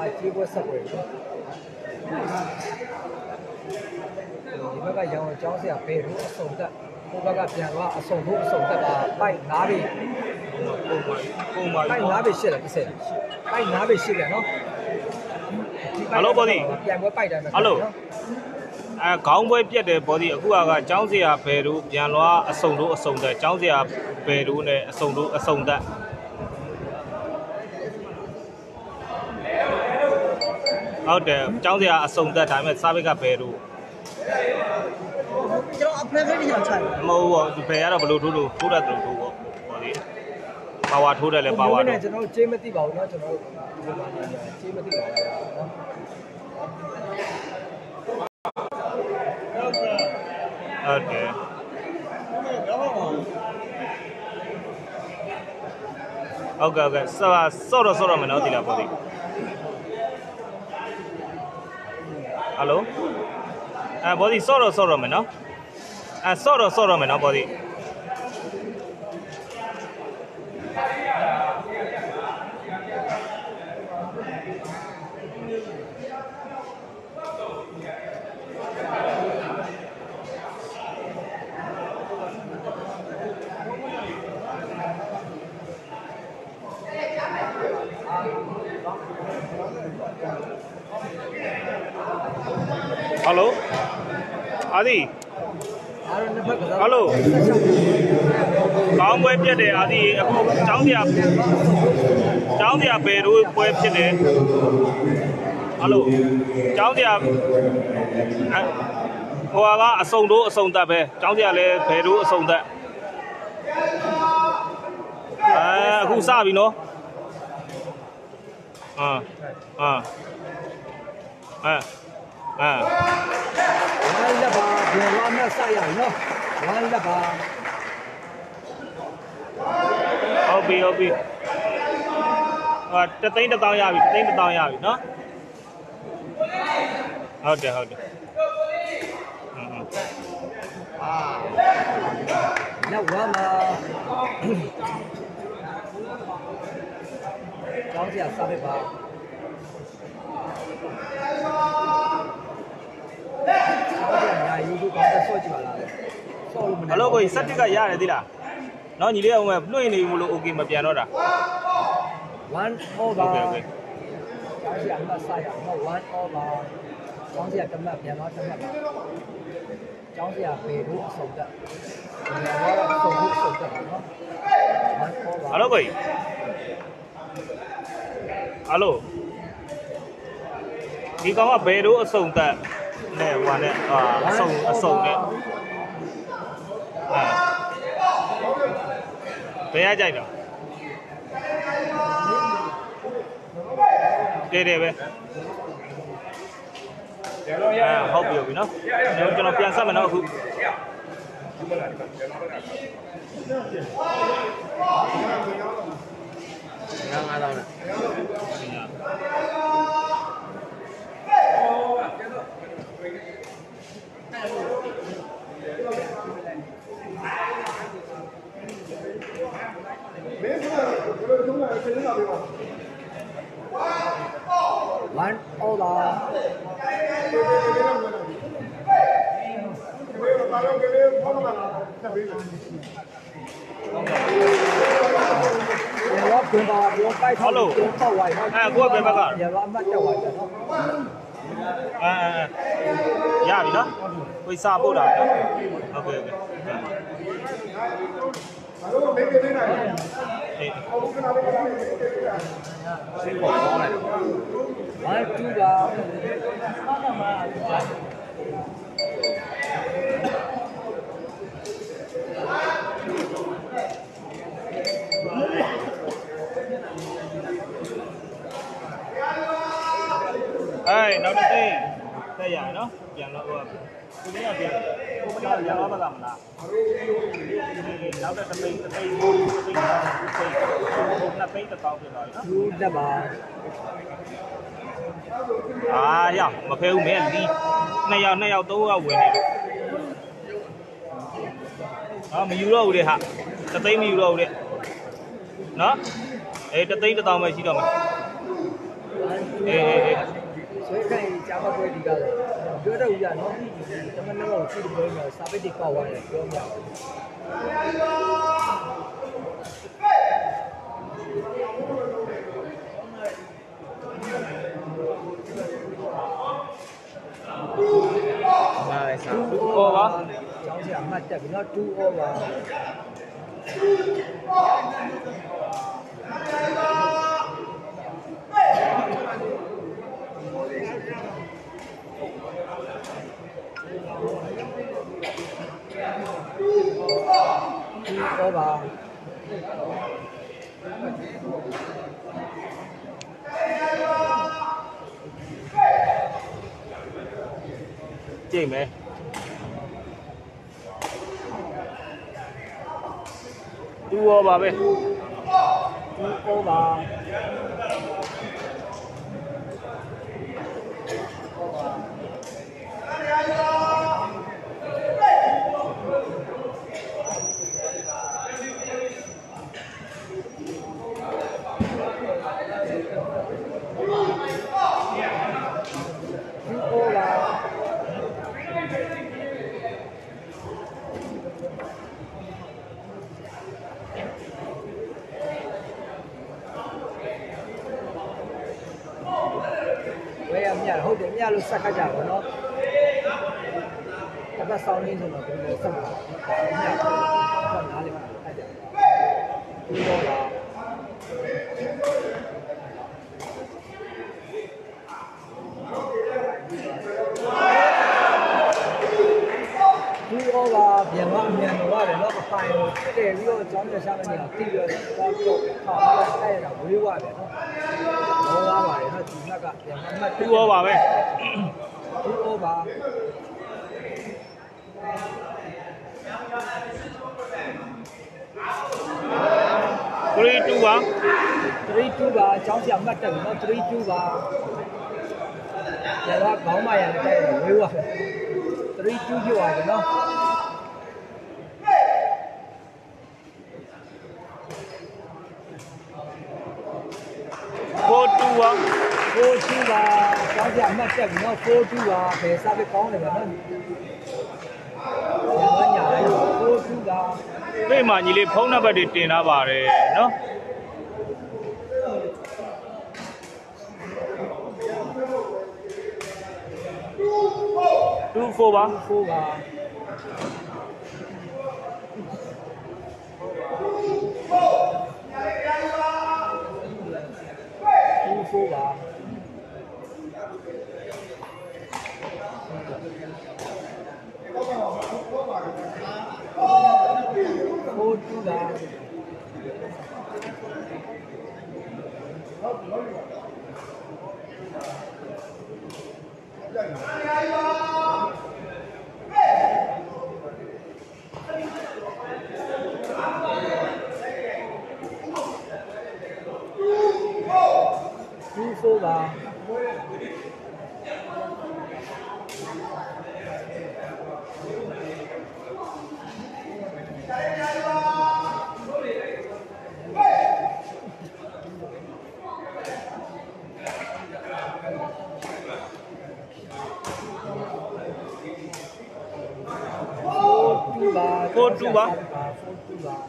接过社会。ဒီဘက်ကရောင်ကျောင်းဆရာဘယ်လိုအဆုံးသက်ဟိုဘက်ကပြန်သွားအဆုံးဖို့အဆုံးသက်ကပိုက်9ပြီပုံပါပိုက်9ပြီရှစ်တယ်တစ်စက်ပိုက်9ပြီရှစ်တယ်နော်ဟယ်လိုဘောဒီပြန်ပွဲပိုက်တိုင်းမှာဟယ်လိုခေါင်းပွဲပြက်တယ်ဘောဒီအခုကကျောင်းဆရာဘယ်လိုပြန်လွားအဆုံးတို့အဆုံးသက်ကျောင်းဆရာဘယ်လိုနဲ့အဆုံးတို့အဆုံးသက်ဟုတ်တယ်ကျောင်းဆရာအဆုံးသက်ဒါပေမဲ့စားဘက်ကဘယ်လိုကျွန်တော်အဖက်လေးကြောင်ချိုင်မဟုတ်ဘူးဒီဘယ်ကတော့ဘလို့ထိုးလို့ထိုးတတ်တယ်ထိုးပေါ့ဟောလေပါဝါထိုးတယ်လဲပါဝါတော့ကျွန်တော်ကြေးမသိပါဘူးเนาะကျွန်တော်ကြေးမသိပါဘူးเนาะဟုတ်တယ်ဟုတ်ကဲ့ဆော့တော့မယ်เนาะဒီလားပေါ့ဒီဟယ်လိုဘောဒီဆော့တော့မယ်နော်ဆော့တော့မယ်နော်ဘောဒီဟယ်လိုအာဒီဟယ်လိုကောင်းပွဲပြတ်တယ်အာဒီအခုကျောင်းဆရာဘယ်လိုပွဲဖြစ်တယ်ဟယ်လိုကျောင်းဆရာဟိုကအစုံတို့အစုံသက်ပဲကျောင်းဆရာလည်းဘယ်လိုအစုံသက်အခုစပြီနော်ဝိုင်းလက်ပါပြန်လာမဲ့စရနော်ဝိုင်းလက်ပါဟုတ်ပြီတသိန်း1000ရပြီတသိန်း1000ရပြီနော်ဟုတ်တယ်နောက်ဝါမှာကျောင်းဆရာစားပဲပါဟယ်လိုကိုစက်တစ်ကရတယ်သီလားနော်ညီလေးအောင်လွှင့်နေမလို့ okay မပြန်တော့တာ1 over ကျောင်းဆရာမဆရာနော်1 over ကျောင်းဆရာတမတ်ပြန်တော့တမတ်ပါကျောင်းဆရာပေလို့အစုံတက်အစုံတက်နော်1 over ဟယ်လိုကိုဟယ်လိုဒီကောင်ကဘယ်လိုအစုံတက်နဲ့ဟိုနဲ့အစုံနဲ့ဘယ်ရကြိုက်တော့တယ်ပဲဟုတ်ပြီနော်ကျွန်တော်ပြန်ဆက်မယ်နော်အခု5000နဲ့1 over ရောပြန်ပါရောပိုက်ထားလို့ပေါက်ဝိုင်းကိုကဘယ်ဘက်ကရောအမှတ်တက်ဝိုင်းနော်ရပြီနော်ကိုစာပို့တာနော်ဟုတ်ကဲ့ဘာလို့မေးနေနေလဲဟုတ်ကဲ့ဆေးပေါ်ပေါင်းလိုက်1 2ပါဘာကမှနောက်တစ်သိတက်ရနော်ပြန်တော့ဟိုကိုလေးကပြန်ကိုမလားပြန်တော့ပါကမလားနောက်တစ်သိနှစ်သိ1000ပြန်တော့နော်သူတက်ပါရမဖဲဘူးမင်းလီ2ယောက်3ယောက်ဝင်နေလို့မယူတော့ဘူးလေဟာတစ်သိမယူတော့ဘူးလေနော်တသိန်း1000ပဲရှိတော့မှာအေးကြတယ်ပြောတော့ဦးရနော်တမန်တော်ကိုကြည့်ပြောရင်စာပေတွေကောက်သွားတယ်ပြောမြ Này sao? Two over. Cháu sẽ mặt đẹp nó two over. Two over. Chị mẹ Tua bà bê Two over. Hậu điểm nhà lúc sạc cả của nó các bạn sau này rồi nó cũng sạc nhà còn nào liền hai điểm đô là đô là biển hoàng miền của để nó có phải để ví dụ chọn để sang bên nhà tìm được có họ là đây là quý qua để nó nó chỉ là cả Two over bê Two over. Three two ba 3-2 ပါကျောင်းဆရာမှတ်တယ်နော်3-2ပါကျတော့ခေါင်းမရတဲ့ဝေးပါ3-2ပြောရတယ်နော် 4-2ba 4-2ပါကျောင်းဆရာမှတ်တယ်နော်4-2ပါဘယ်စားပဲကောင်းတယ်ဗျာနော်ညာလိုက်4-2ပါ Bên mà nhìn lên phone number để tiền nào bà đấy nó Two four ba 4ပါ4ပါ 4-2 ပါ 2-4 ပါ 4-2 ba 4-2 ပါ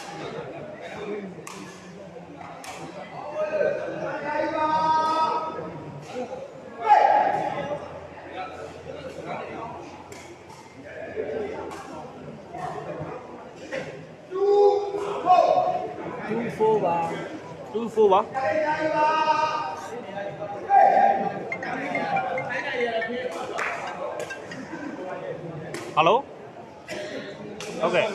Two four ba Hello Okay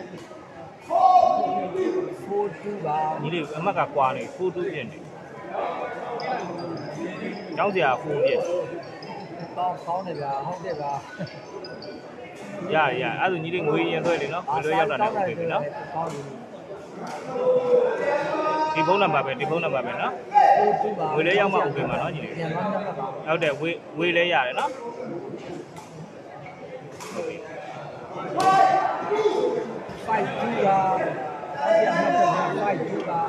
4-2 ပါ nhìn đi em mắc cả quà này 4-2 tiền này cháu gì à 4 tiền ကောင်းတယ်ဗျာဟုတ်တယ်ဗျာ dạ à rồi nhìn đi ngồi yên thôi để nó người đôi nhau là này ok nó ကောင်းတယ် đi phone number về đi phone number về nó 4-2 ပါ người đôi nhau mà ok mà nó nhìn đi ပြန်မှတ်ပါ đâu để quê lấy nhà đấy nó 5-2 ပါကျောင်းဆရာမှတ်တယ်5-2 ပါ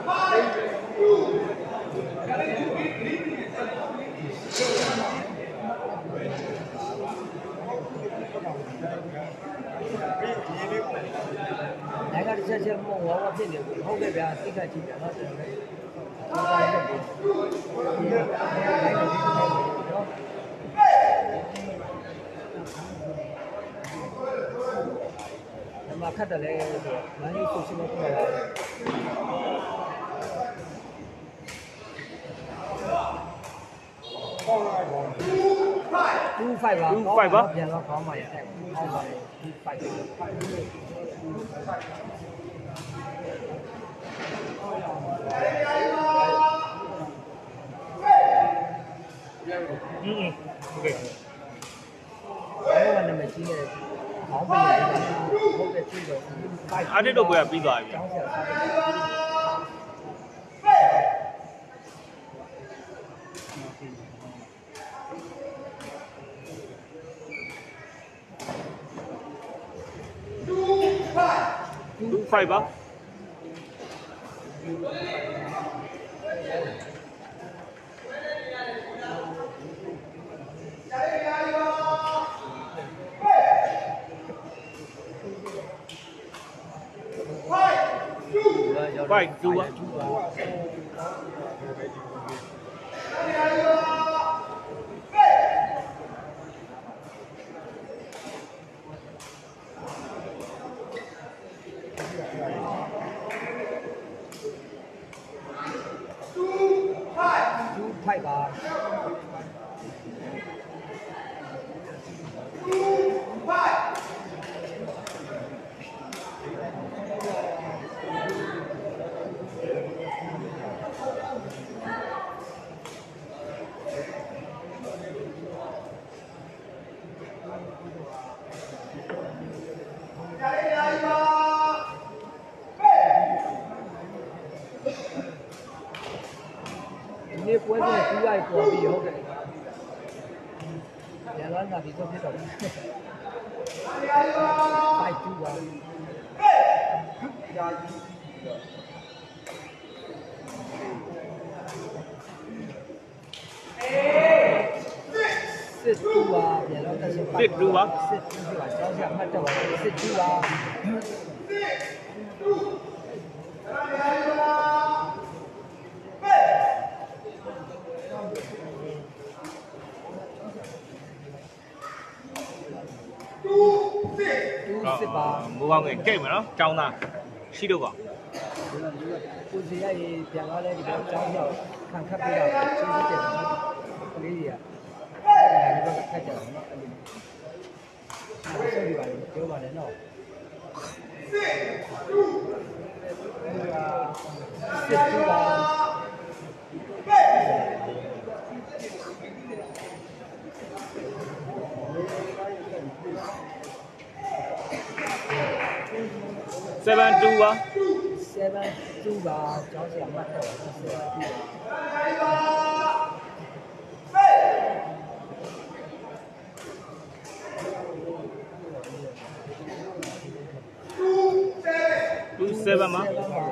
ချက်မဟုတ်ဝါဖြစ်နေဘူးဟုတ်ကဲ့ဗျာသိခတ်ကြည့်ပြန်တော့ကျွန်တော်လည်းအားပါလုပ်ပြီးနော်မခတ်တယ်လေမန်းကြီးကိုရှိမပေါ်လာ2-5ပါပြန်တော့ကောင်းပါရဲ့ကောင်းပါရဲ့2-5 โอเคအဲ့ဒါနဲ့ကြီးနေခေါင်းပေးရတယ်ဟုတ်တယ်ကြည့်တော့အာတစ်တော့ပွဲကပြီးသွားပြီကျောင်းဆရာစား 2-5ပါ5-2ပါ 2-5ပါဒီပွဲစဉ်ပြီးလိုက်ပေါ်ပြီးဟုတ်တယ်ရလာတာဒီတော့ဖြစ်တော့5-2ပါစစ်2ပါပြန်တော့တက်ရှင်စစ်2ပါစစ်2ပါကျောင်းဆရာမှတ်တော့စစ်2ပါစစ်ပါမိုးကောင်းငယ်ကြိတ်မယ်နော်ចောင်းသားရှိတော့ပါကိုစီရရေပြန်လာတဲ့ဒီတော့ကျောင်းရောက်ခံခတ်ပေးတာကျေးဇူးတင်ပါတယ်ကလေးတွေကဒီဘက်ကခတ်ကြတယ်နော်အဲ့ဒီဆက်ပြီးပါလေပြောပါနဲ့နော်စစ်တူပါ 7-2ပါ 7-2ပါကျောင်းဆရာမှတ်တော့ 2-7ပါ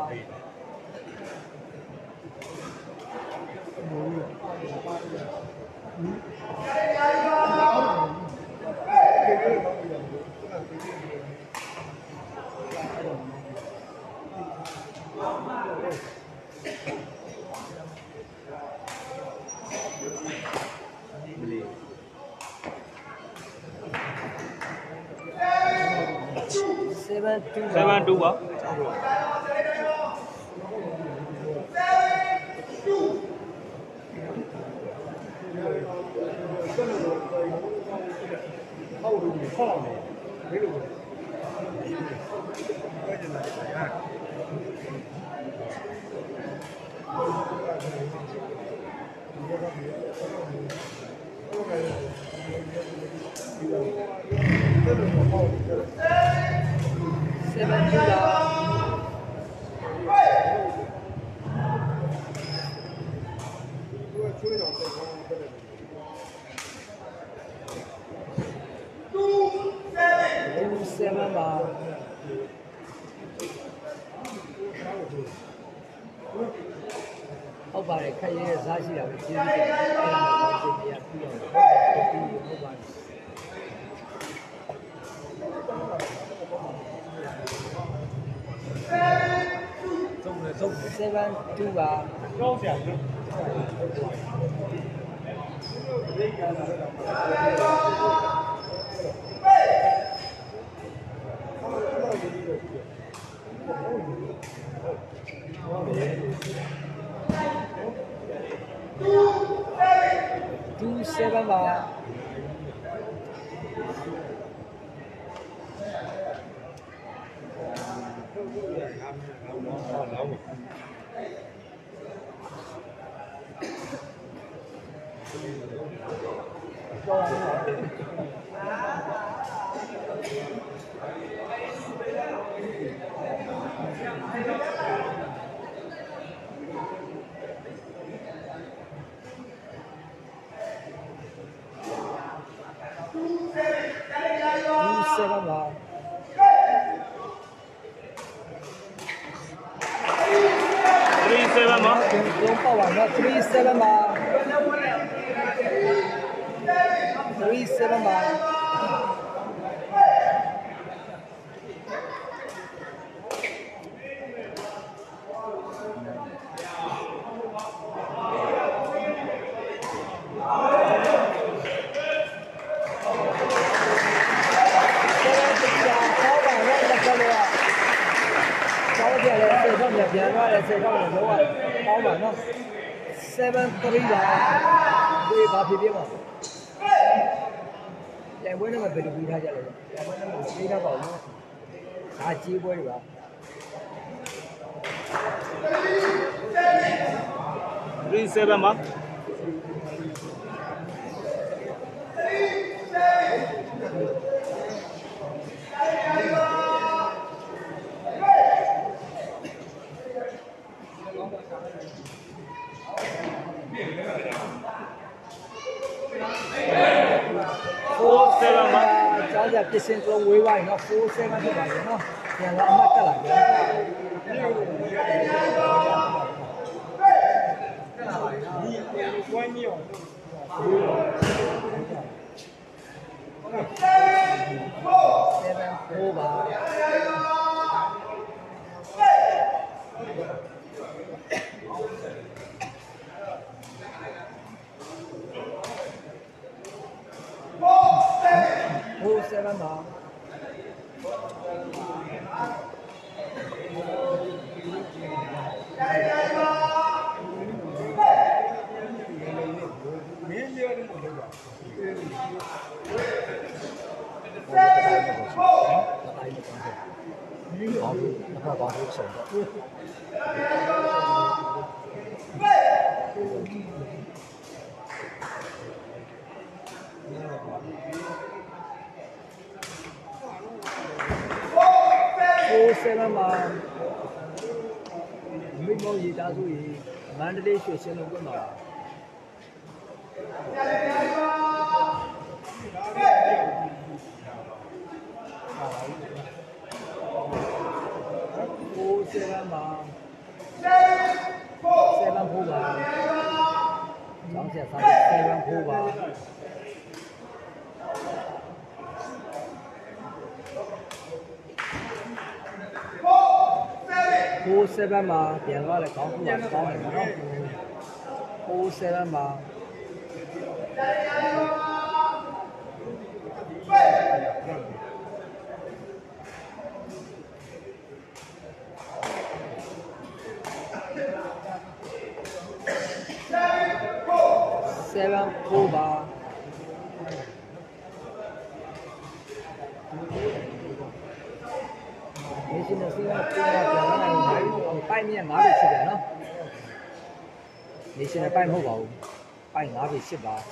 7-2ပါဟုတ်ပါတယ်ခက်ရဲစားရှိတာပဲကျေးဇူးတင်ပါတယ်အဲ့ဒါကိုသင်ပြရပြီးတော့ဟုတ်ပါတယ် 2ပါကြောက်စရာ2-7ပါ2-7ပါ 3-7ပါလုံးပေါက်ပါနော်3-7ပါ3-7ပါပြန်သွားတယ်10တော့လုံးဝပေါင်းပါနော်7-3ပါဒီဘာဖြစ်ဖြစ်ပါပြန်ပွဲနဲ့မဘယ်လိုပြီးထားကြလဲပြန်ပွဲနဲ့မပြီးထားပါဘူးဒါကြီးပွဲတွေပါ 3-7ပါကျောင်းပြပြစ်စင်လုံးဝေးသွားရင်တော့4-7ဖြစ်ပါပြီနော်ပြန်လာအမှတ်တက်လာပြီ7-4ပါ7ပါမင်းပြောတယ်လို့ပြော好，把这个手的。7မှာမိမောရေးသားစုရေးမန္တလေးရွှေစင်းလုံးကွင်းမှာ7မှာ7ဖို့ပါကျောင်းဆက်စား7ဖို့ပါ7မှာပြန်သွားတယ်ကောင်းခုကကောင်းတယ်နော်7မှာ7ပါဒီစနေစီကပြန်လာနိုင်တယ်ပိုင်မြ5ပြီရှိတယ်နော်ဒီစနေပိုင်မဟုတ်ပါဘူးပိုင်5ပြီရှိပါ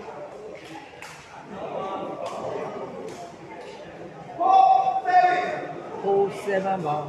7ပါ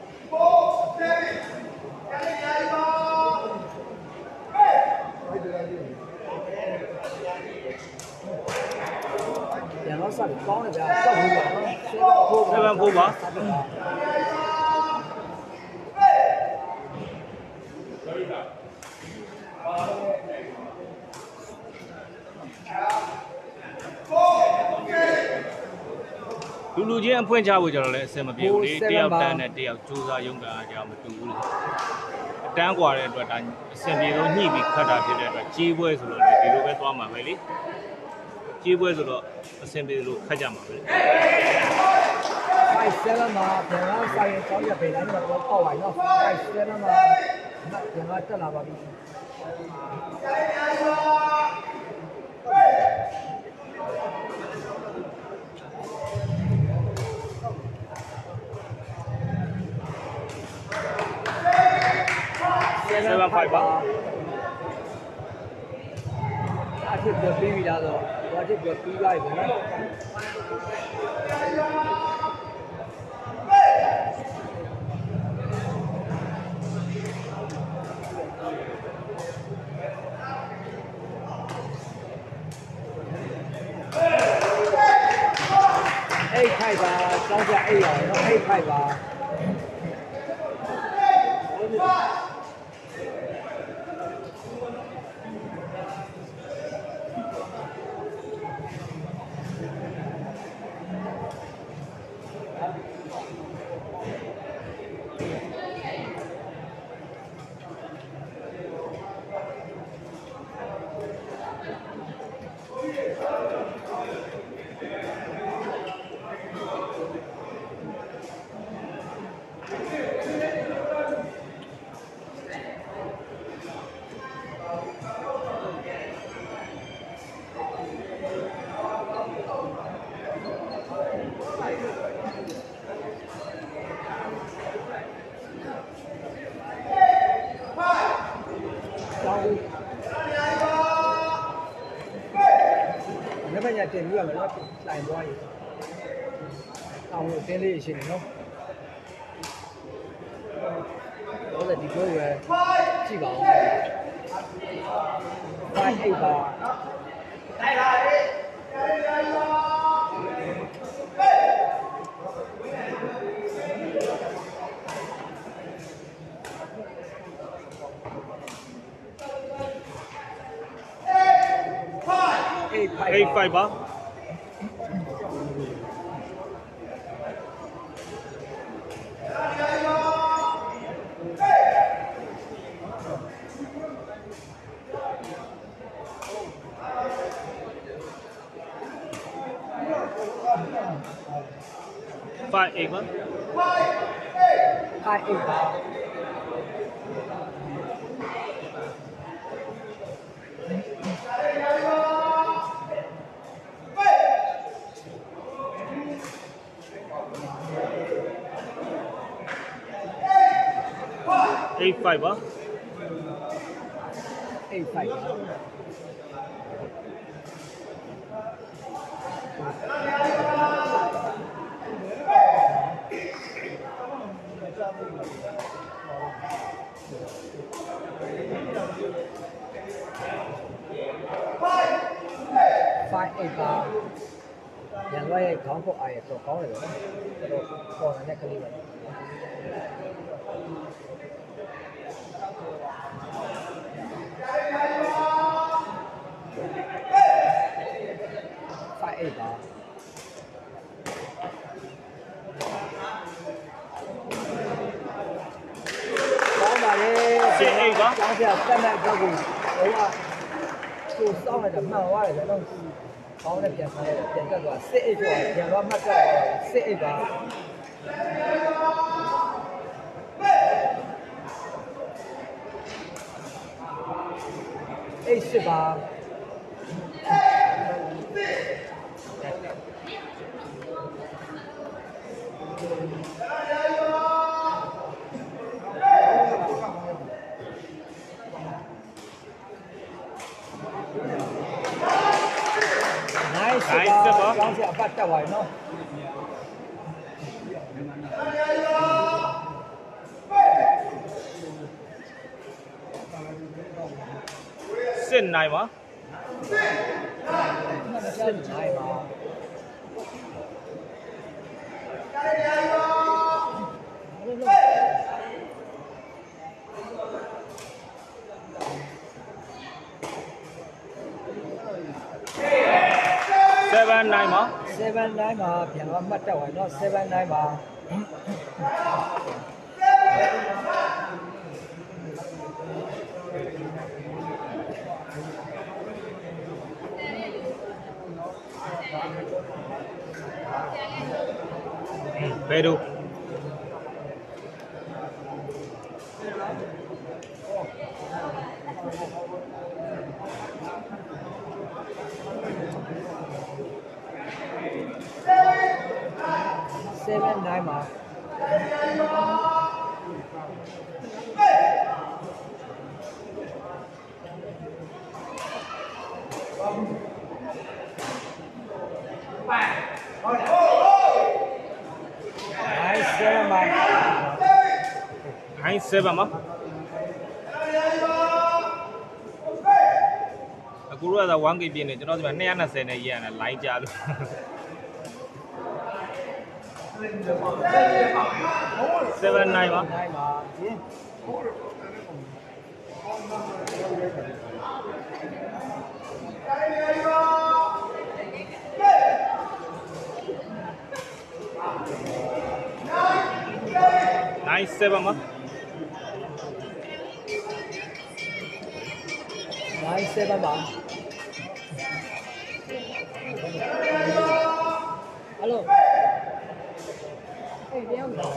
7 တော့စပြီးကောင်းတယ်ဗျာတောက်ဘူးပါနော်7 4ပါလူချင်းအဖွင့်ချဖို့ကြတော့လည်းအဆင်မပြေဘူးလေတယောက်တန်းနဲ့တယောက်စူးစမ်းရုံကအားကြောင့်မတူဘူးလေအတန်းกว่าတဲ့အတွက်ဒါအဆင်ပြေဆုံးညှိပြီးခတ်တာဖြစ်တဲ့အတွက်ကြီးပွဲဆိုတော့ဒီလိုပဲသွားမှာပဲလေကြီးပွဲဆိုတော့အဆင်ပြေလို့ခတ်ကြမှာပဲ 5-7မှာပြန်လာဆိုင်ရင်ကြောင်းရပေတိုင်းတော့ပေါက်သွားနော်5-7မှာပြန်လာတက်လာပါပြီ 7-5ပါအထက်ပြပြီးပြီလားတော့ဘာတစ်ပြပြီးလိုက်ပြီနော်8-5ပါကျောင်းကြ8ရောနော်8-5ပါလက်မညာတင်ပြီးရမယ်နော်တိုင်သွားရင်အောင်လို့တင်းလေးရှိနေနော်ဟုတ်တယ်ဒီလိုပဲကြည့်ပါဦး5-8ပါတိုက်ပါလေ 8-5ပါ5-8ပါ 5-8ပါ 8-5ပါ 8-55-8ပါရန်သွားရဲ့ခေါင်းပုတ်အားရတော့ကောင်းတယ်ဗျာတော့ပေါ်နေတဲ့ကလေးပဲ5-8ပါကောင်းပါလေ 6-8ပါကျောင်းပြတက်မဲ့တော့ကိုဟိုကသူစောင်းလိုက်တာမှန်သွားတယ်တော့ကောင်းနဲ့ပြန်ဆန်းလိုက်ပြန်တက်သွား6-8ကျော်ပြန်သွားမှတ်တက်6-8ပါ8-8ပါကောင်းစီအပတ်တက်သွားပြီနော် 7-9ပါ 7-9ပါ 7-9မှာ 7-9မှာပြန်တော့မှတ်တက်သွားတော့7-9မှာဘယ်လို 7-9မှာ 9-7မှာအခုတော့ 1K ပြည့်နေကျွန်တော်ဒီမှာ220နဲ့ရရတယ် line ကြားလို့ 7-9မှာ 9မှာ 9-7မှာ 9-7မှာဟယ်လိုအေးပြောင်းလာ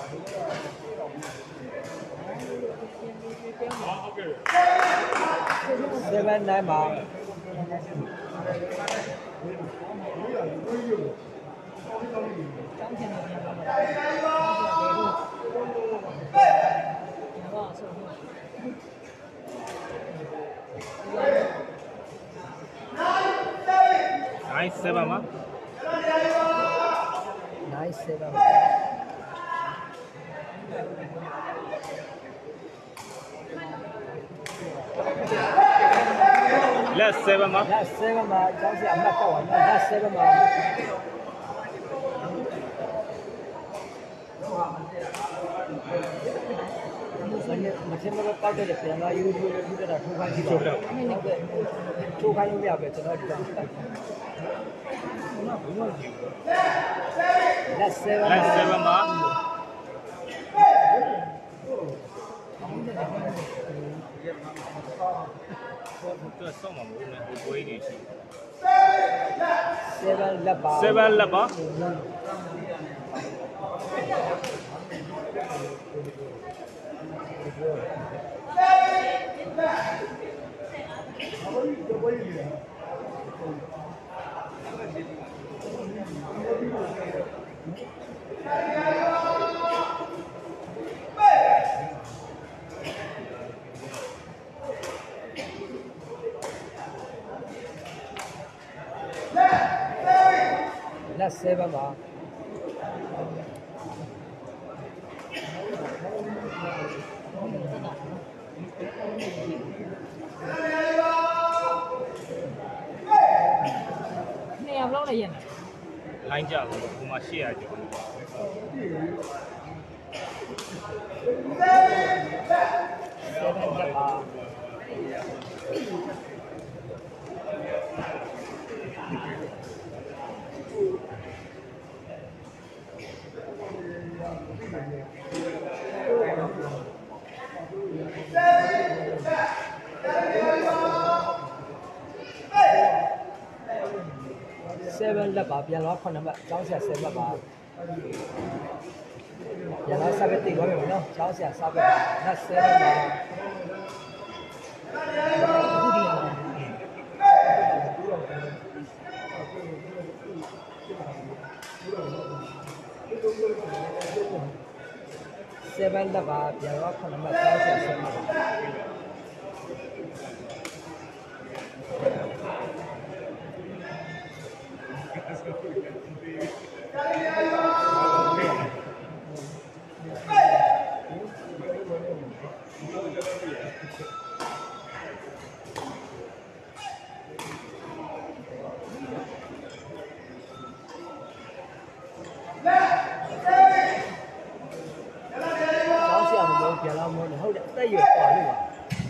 7-9မှာ 9-7မှာ 9-7မှာလက်7မှာလက်7မှာကျောင်းဆရာအမှတ်တော့ပါနော်လက်7မှာမချင်မတော့တောက်တဲ့ပြန်လာယူယူယူတဲ့ထိုးခိုင်းကြည့်တော့ဟုတ်ကဲ့ထိုးခိုင်းလို့ရပဲကျွန်တော်ဒီကောင်တိုက်လက်7မှာ这送嘛，我们不会的去。 7 လက်ပါ 7 လက်ပါလက်7ပါနေရာဘလောက်လဲရင်လိုင်းကြလို့ဒီမှာ800ကျော် 7လက်ပါ7လက်ပါပြန်လာ9မှတ်ကျောင်းဆရာ7မှတ်ပါပြန်လာ7တိသွားပြီနော်ကျောင်းဆရာ7မှတ်လက်7ပါအခုဒီရော 7လက်ပါပြန်လာ9မှတ်ကျောင်းဆရာ7မှတ်ပါပြန်လာမဟုတ်တယ်တက်ရွယ်ပွာလို့ပါ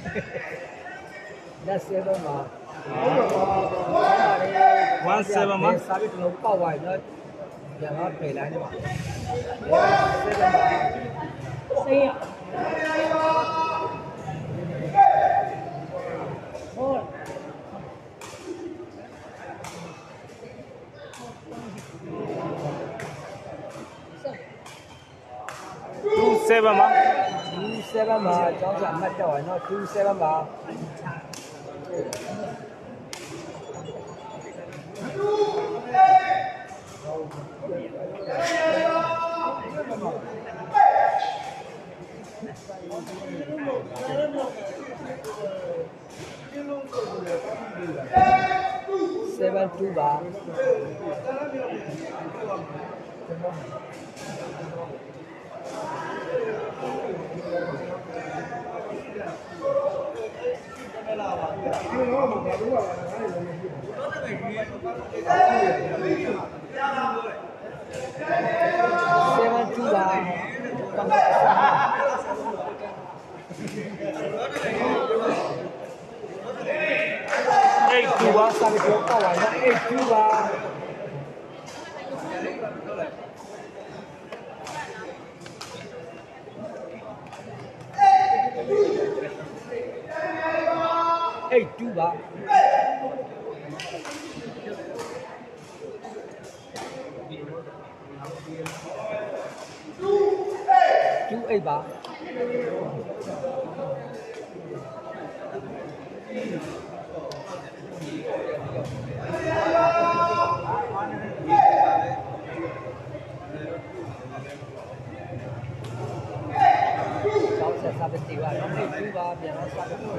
လက်7မှာ 17မှာစာပြီးတော့ပေါက်သွားပြီနော်ပြန်လာပြေးလိုက်နေပါ7မှာစိတ်ရဟော 27မှာ 27မှာကျောင်းစာမှတ်တော့ရနော်27မှာ7-2ပါ 8-2ပါစာပြီးတော့ပေါက်သွားနော်8-2ပါ8-2ပါ2-8ပါကျောင်းဆက်စာပေတီပါနော်8-2ပါပြန်တော့စာပေ2-8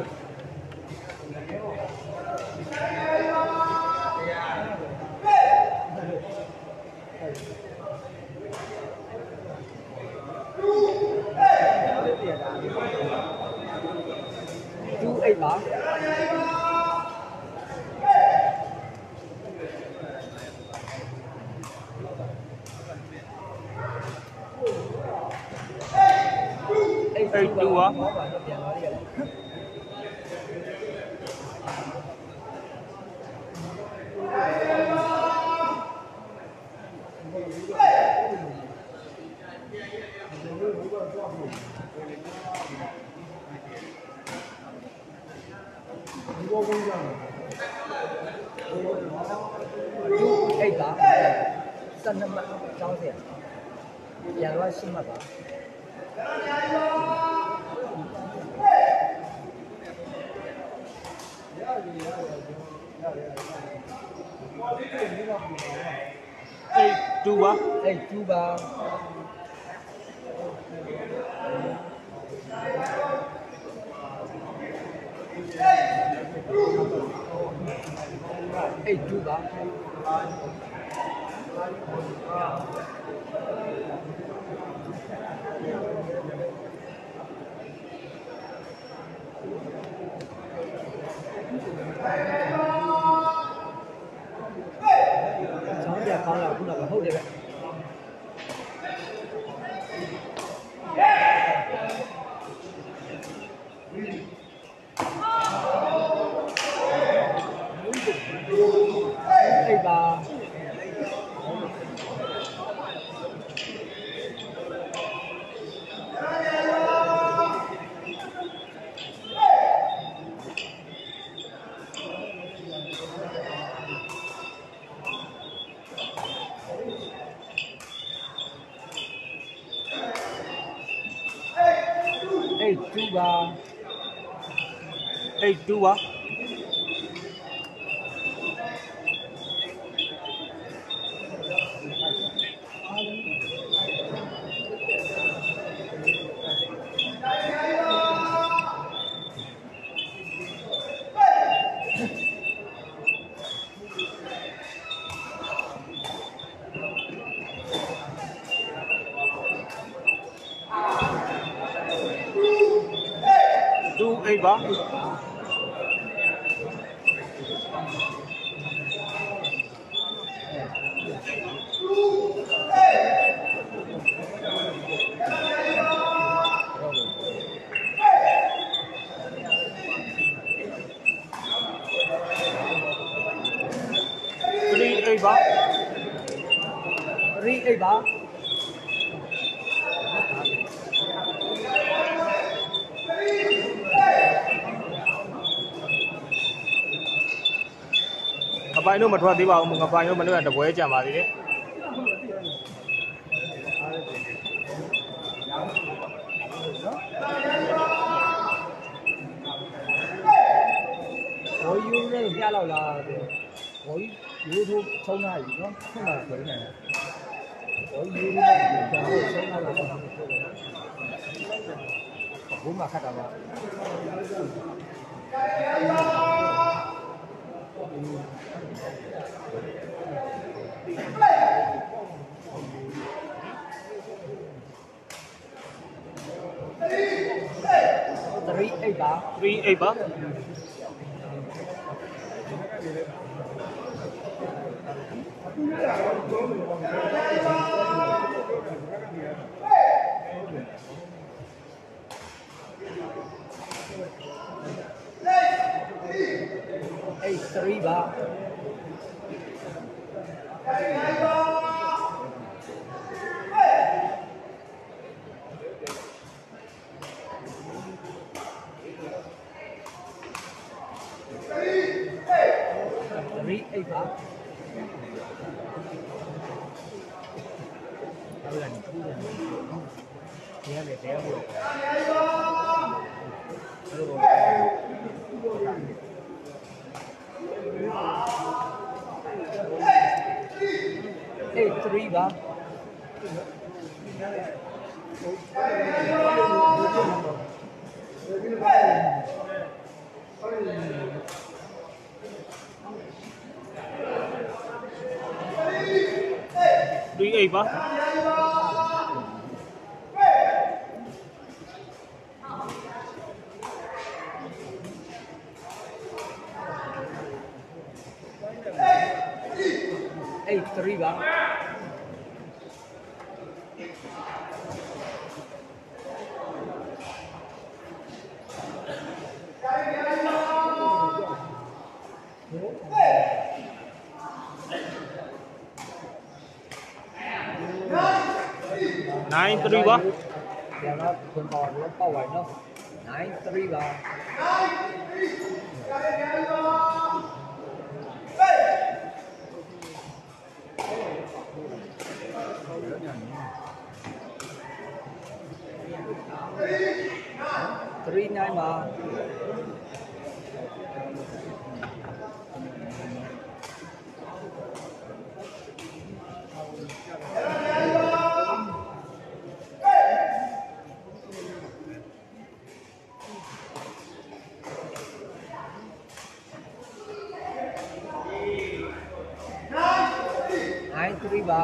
ပါ 8-2ပါပြန်လာရတယ်8ပါ12မှတ်ကျောင်းစရာပြန်တော့10မှတ်ပါ 8-2ပါ 8-2ပါ8-2ပါကျောင်းပြကောင်းလာခုနကဟုတ်တယ်ဗျ8ပါ8-2ပါ 8-2ပါ2-8ပါ 38ပါငပိုင်တို့မထွက်သေးပါဘူးငပိုင်တို့မနေ့ကတပွဲကြံပါသေးတယ်ဘော်ယူနဲ့ပြလောက်လာတယ်ဘော်ယူရိုးထိုးချုံးလာပြီနော်ခုမှပြောနေတယ်ဘော်ယူနဲ့ကျွန်တော်ချုံးလာတော့ဘုမခတ်တာပါ38ပါ 38ပါ 83ပါ38ပါအဲ့ဒါကိုဒီရလေတရားဖို့83ပါ 38ပါ 83ပါ 93ပါပြန်တော့ခွန်ပေါ်တော့ပေါ့ဝိုင်နော်93ပါ39ပါ93ပါ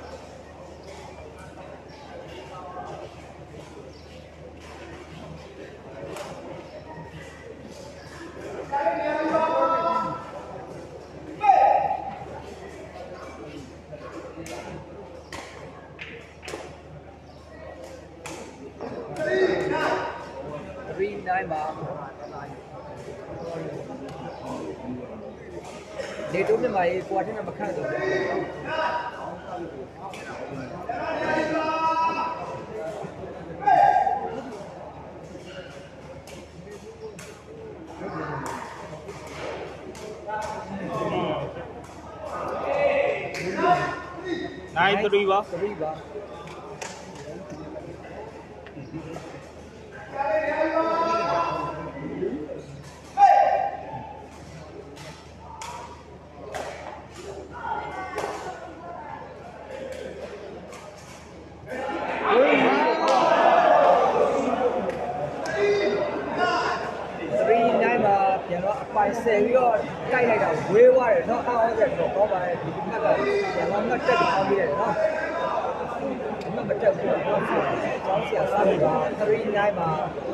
39ပါနေတော့မြန်မာရေးကွာတဲ့မခန့်တော့ 93ပါ 3ပါပိုင်ဆယ်ပြီးတော့တိုက်လိုက်တာဝေးသွားတယ်เนาะအောင်းတယ်တော့တော့ပါတယ်ဒီမှတ်ကကျွန်တော်မှတ်တက်ပြီးအောင်ပြီးတယ်เนาะဒီမှတ်မတက်ဘူးတော့ကျောင်းဆရာစားပြီးတော့39ပါ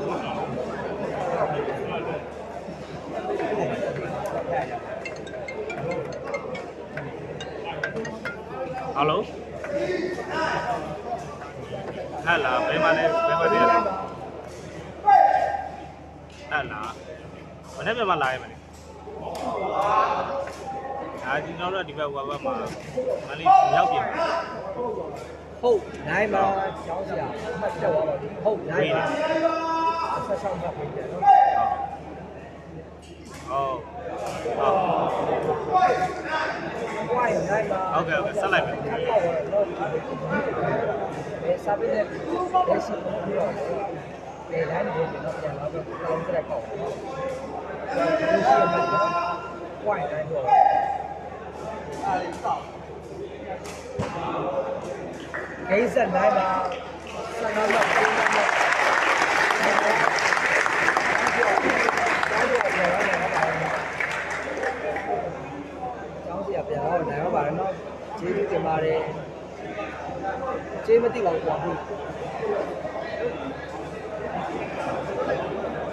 ဟယ်လိုဟဲ့လားဘယ်မှာလဲဘယ်မှာလဲဟဲ့လားမနေ့ပြန်မလာရမလဲအာဒီတော့ဒီဘက်ဝါဘက်မှာမလေးရောက်ပြင်ဟုတ်နိုင်မှာကျောင်းဆရာအမှတ်တက်သွားပါပြီဟုတ်နိုင်မှာဆက်ဆောင်မှပြင်တယ်နော်ဟုတ်ဝိုင်းနိုင်မှာဟုတ်ကဲ့ဆက်လိုက်မယ်ဟုတ်ပါတော့စာပေနဲ့လက်ရှိပြီးတော့လေတိုင်းနေတယ်တော့ပြန်လာတော့ကောင်းတဲ့ကောက်နော်ဒီရှိမှတော့ဝိုင်းနိုင်တော့ဂိမ်းဆက်နိုင်မှာဆက်နောက်တော့ပြန်လာတော့ကျောင်းစီပြန်တော့နိုင်တော့ပါတယ်နော်ကျေးဇူးတင်ပါတယ်ကျေးမသိပါဘူးကွာ